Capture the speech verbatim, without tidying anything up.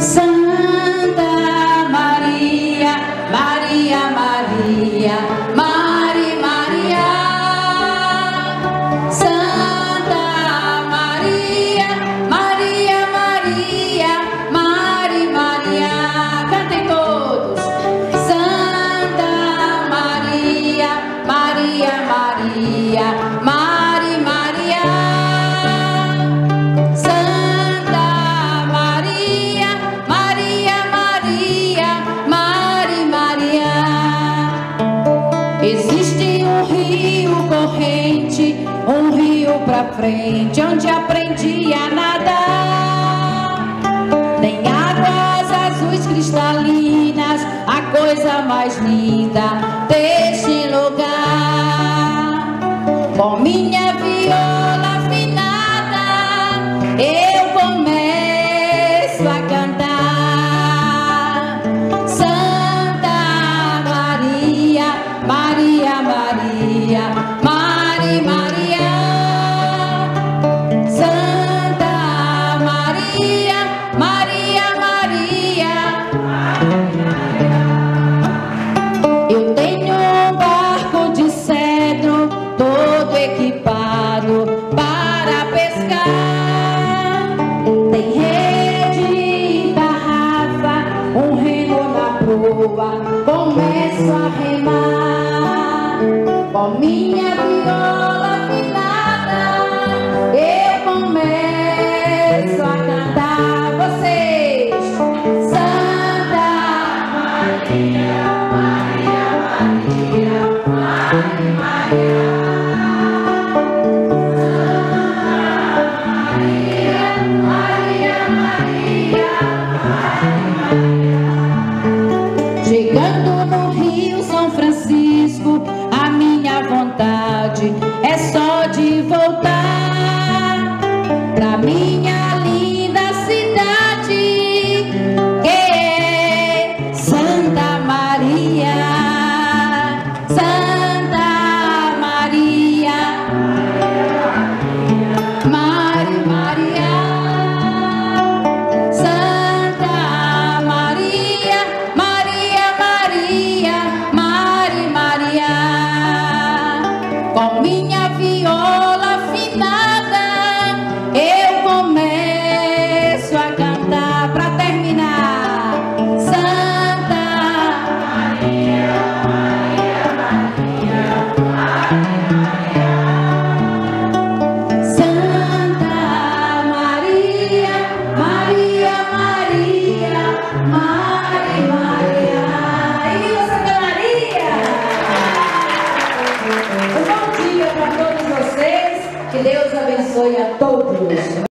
Santa Maria, Maria, Maria, Mari, Maria. Santa Maria, Maria, Maria, Mari, Maria. Cantem todos. Santa Maria, Maria, Maria, Mari, Maria. Santa Maria, Maria, Maria, Mari, Maria. Existe um rio corrente, um rio pra frente, onde aprendi a nadar. Tem águas azuis cristalinas, a coisa mais linda deste lugar. Com minha viola afinada, eu começo a cantar. Santa Maria, Maria, Maria, Mari, Maria. Santa Maria, Maria, Maria. Eu tenho um barco de cedro, todo equipado para pescar. Tem rede e garrafa, um remo na proa, começo a remar. Com minha viola afinada, eu começo a cantar. Vocês, Santa Maria, Maria, Maria, Mari, Maria. Chegando no Rio São Francisco, a minha vontade é só de voltar pra minha linda cidade, que é Santa Maria. Santa Maria, Mari, Maria. Santa Maria, Maria, Maria, Mari, Maria. Com minha viola afinada, eu começo a cantar pra terminar. Santa Maria, Maria, Maria, Mari, Maria. Santa Maria, Maria, Maria, Mari, Maria. E Santa Maria! Um bom dia para todos vocês, que Deus abençoe a todos.